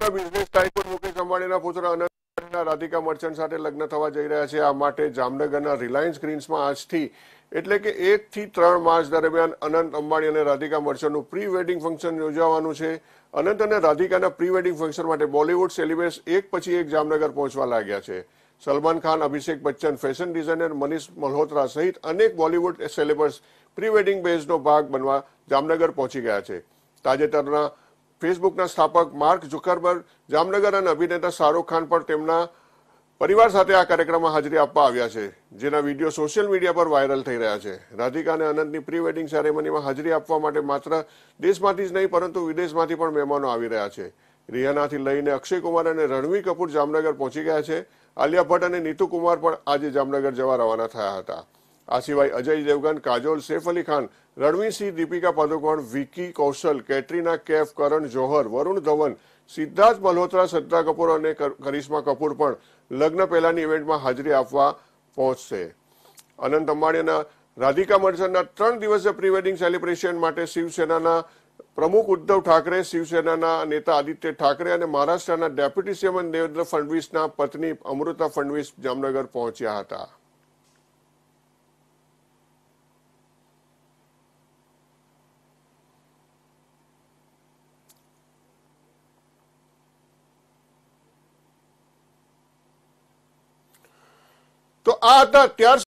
બોલિવૂડના બિઝનેસ ટાઇકૂન મુકેશ અંબાણીના પુત્ર અનંત અંબાણીના રાધિકા મર્ચન્ટ સાથે લગ્ન થવા જઈ રહ્યા છે। આ માટે જામનગરના રિલાયન્સ ગ્રીન્સમાં આજથી એટલે કે 1 થી 3 માર્ચ દરમિયાન અનંત અંબાણી અને રાધિકા મર્ચન્ટનું પ્રી વેડિંગ ફંક્શન યોજાવાનું છે। અનંત અને રાધિકાના પ્રી વેડિંગ ફંક્શન માટે બોલિવૂડ સેલિબ્રિટીઝ એક પછી એક જામનગર પહોંચવા લાગ્યા છે। સલમાન ખાન, અભિષેક બચ્ચન, ફેશન ડિઝાઇનર મનીષ મલ્હોત્રા સહિત અનેક બોલિવૂડ સેલિબ્રિટીઝ પ્રી વેડિંગ બેઝનો ભાગ બનવા જામનગર પહોંચી ગયા છે। તાજેતરના ફેસબુકના સ્થાપક માર્ક ઝુકરબર્ગ, જામનગર અને અભિનેતા શાહરૂખ ખાન પણ તેમના પરિવાર સાથે આ કાર્યક્રમમાં હાજરી આપવા આવ્યા છે, જેના વિડીયો સોશિયલ મીડિયા પર વાયરલ થઈ રહ્યા છે। રાધિકા અને અનંતની પ્રી વેડિંગ સેરેમનીમાં હાજરી આપવા માટે માત્ર દેશમાંથી જ નહીં પરંતુ વિદેશમાંથી પણ મહેમાનો આવી રહ્યા છે। રિયાનાથી લઈને અક્ષય કુમાર અને રણવીર કપૂર જામનગર પહોંચી ગયા છે। આલિયા ભટ્ટ અને નીતુ કુમાર પણ આજે જામનગર જવા રવાના થયા હતા। આ સિવાય અજય દેવગન, કાજોલ, સૈફ અલી ખાન, રણવીર સિંહ, દીપિકા પાદુકોણ, વિકી કૌશલ, કેટરીના કૈફ, કરણ જોહર, વરુણ ધવન, સિદ્ધાર્થ મલ્હોત્રા, શ્રદ્ધા કપૂર અને કરિશ્મા કપૂર પણ લગ્ન પહેલાની ઇવેન્ટમાં હાજરી આપવા પહોંચશે। અનંત અંબાણી અને રાધિકા મર્ચન્ટના 3 દિવસીય પ્રી વેડિંગ સેલિબ્રેશન માટે શિવસેનાના પ્રમુખ ઉદ્ધવ ઠાકરે, શિવસેનાના નેતા આદિત્ય ઠાકરે અને મહારાષ્ટ્રના ડેપ્યુટી સીએમ દેવેન્દ્ર ફડણવીસના પત્ની અમૃતા ફડણવીસ જામનગર પહોંચ્યા હતા। તો આ હતા ત્યાર